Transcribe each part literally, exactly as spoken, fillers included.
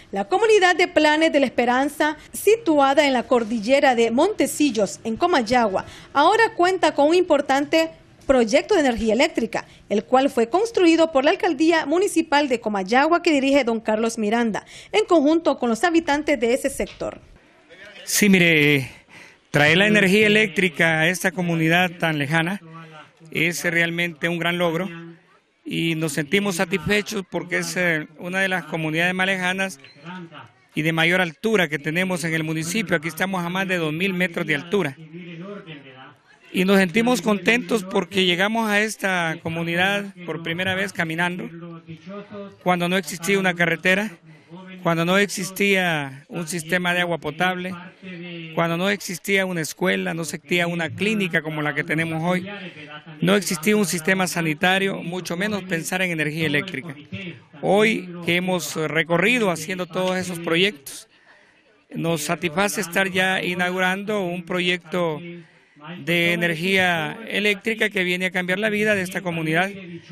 La comunidad de Planes de la Esperanza, situada en la cordillera de Montecillos, en Comayagua, ahora cuenta con un importante proyecto de energía eléctrica, el cual fue construido por la Alcaldía Municipal de Comayagua que dirige don Carlos Miranda, en conjunto con los habitantes de ese sector. Sí, mire, traer la energía eléctrica a esta comunidad tan lejana es realmente un gran logro y nos sentimos satisfechos porque es una de las comunidades más lejanas y de mayor altura que tenemos en el municipio. Aquí estamos a más de dos mil metros de altura. Y nos sentimos contentos porque llegamos a esta comunidad por primera vez caminando, cuando no existía una carretera, cuando no existía un sistema de agua potable, cuando no existía una escuela, no existía una clínica como la que tenemos hoy, no existía un sistema sanitario, mucho menos pensar en energía eléctrica. Hoy que hemos recorrido haciendo todos esos proyectos, nos satisface estar ya inaugurando un proyecto de energía eléctrica que viene a cambiar la vida de esta comunidad.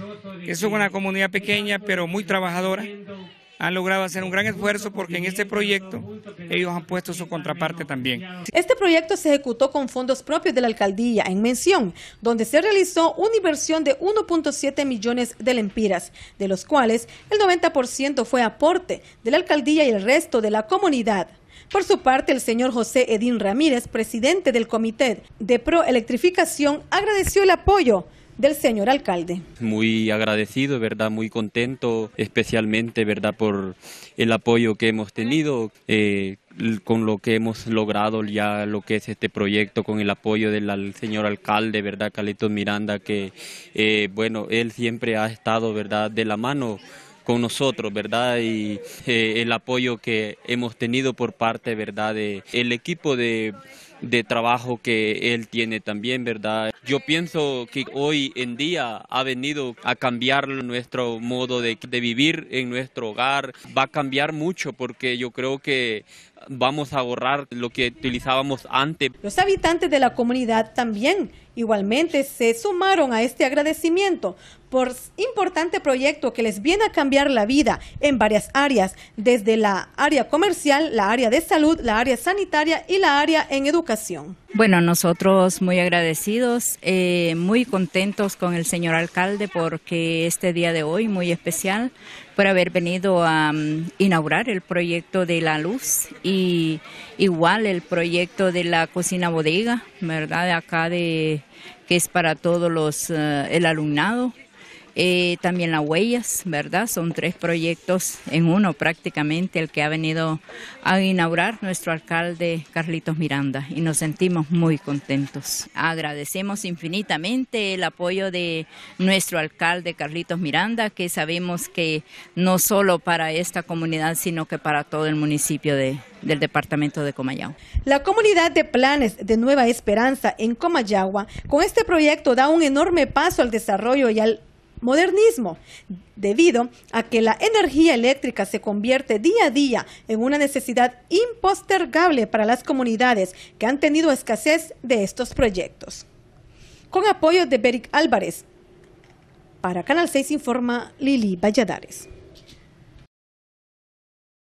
Es una comunidad pequeña pero muy trabajadora. Han logrado hacer un gran esfuerzo porque en este proyecto ellos han puesto su contraparte también. Este proyecto se ejecutó con fondos propios de la alcaldía en mención, donde se realizó una inversión de uno punto siete millones de lempiras, de los cuales el noventa por ciento fue aporte de la alcaldía y el resto de la comunidad. Por su parte, el señor José Edín Ramírez, presidente del Comité de Proelectrificación, agradeció el apoyo del señor alcalde. Muy agradecido, ¿verdad? Muy contento, especialmente, ¿verdad? Por el apoyo que hemos tenido, eh, con lo que hemos logrado ya lo que es este proyecto, con el apoyo del al señor alcalde, ¿verdad? Carlitos Miranda, que, eh, bueno, él siempre ha estado, ¿verdad? De la mano con nosotros, ¿verdad? Y eh, el apoyo que hemos tenido por parte, ¿verdad? De el equipo de, de trabajo que él tiene también, ¿verdad? Yo pienso que hoy en día ha venido a cambiar nuestro modo de, de vivir en nuestro hogar. Va a cambiar mucho porque yo creo que vamos a ahorrar lo que utilizábamos antes. Los habitantes de la comunidad también igualmente se sumaron a este agradecimiento por importante proyecto que les viene a cambiar la vida en varias áreas, desde la área comercial, la área de salud, la área sanitaria y la área en educación. Bueno, nosotros muy agradecidos, eh, muy contentos con el señor alcalde porque este día de hoy muy especial por haber venido a um, inaugurar el proyecto de la luz y igual el proyecto de la cocina bodega, ¿verdad? De acá de que es para todos los uh, el alumnado. Eh, también las huellas, ¿verdad? Son tres proyectos en uno prácticamente el que ha venido a inaugurar nuestro alcalde Carlitos Miranda y nos sentimos muy contentos. Agradecemos infinitamente el apoyo de nuestro alcalde Carlitos Miranda, que sabemos que no solo para esta comunidad, sino que para todo el municipio de, del departamento de Comayagua. La comunidad de Planes de Nueva Esperanza en Comayagua, con este proyecto da un enorme paso al desarrollo y al modernismo, debido a que la energía eléctrica se convierte día a día en una necesidad impostergable para las comunidades que han tenido escasez de estos proyectos. Con apoyo de Beric Álvarez, para Canal seis informa Lili Valladares.